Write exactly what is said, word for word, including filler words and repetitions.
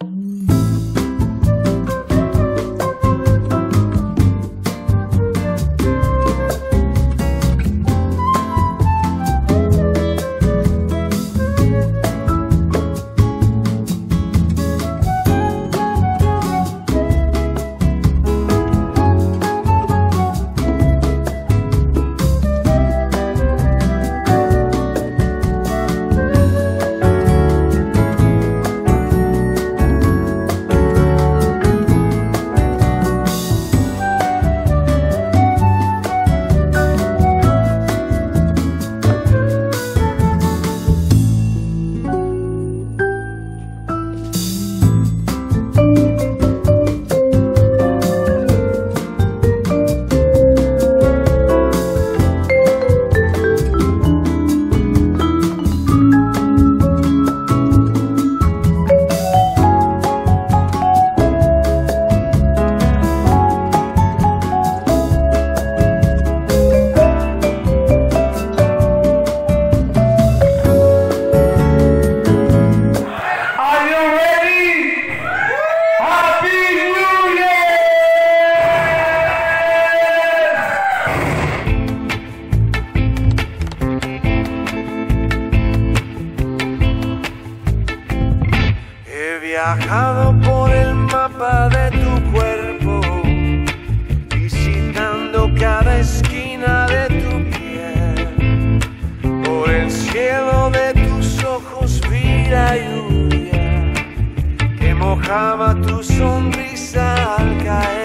Viajado por el mapa de tu cuerpo, visitando cada esquina de tu piel. Por el cielo de tus ojos vi la lluvia que mojaba tu sonrisa al caer.